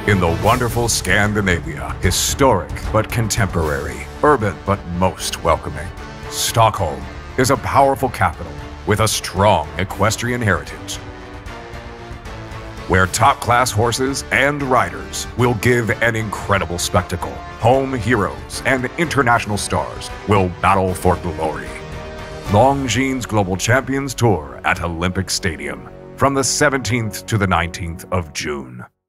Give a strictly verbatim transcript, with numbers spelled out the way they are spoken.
In the wonderful Scandinavia, historic but contemporary, urban but most welcoming, Stockholm is a powerful capital with a strong equestrian heritage, where top-class horses and riders will give an incredible spectacle. Home heroes and international stars will battle for glory. Longines Global Champions Tour at Olympic Stadium from the seventeenth to the nineteenth of June.